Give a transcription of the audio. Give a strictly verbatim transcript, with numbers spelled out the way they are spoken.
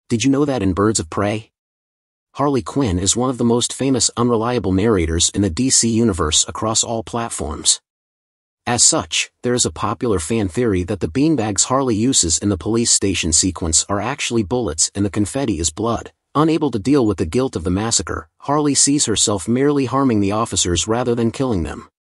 Did you know that in Birds of Prey, Harley Quinn is one of the most famous unreliable narrators in the D C universe across all platforms? As such, there is a popular fan theory that the beanbags Harley uses in the police station sequence are actually bullets and the confetti is blood. Unable to deal with the guilt of the massacre, Harley sees herself merely harming the officers rather than killing them.